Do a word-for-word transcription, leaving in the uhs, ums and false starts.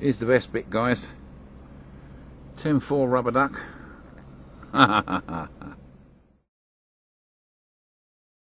Here's the best bit, guys. ten four rubber duck. Ha ha ha ha.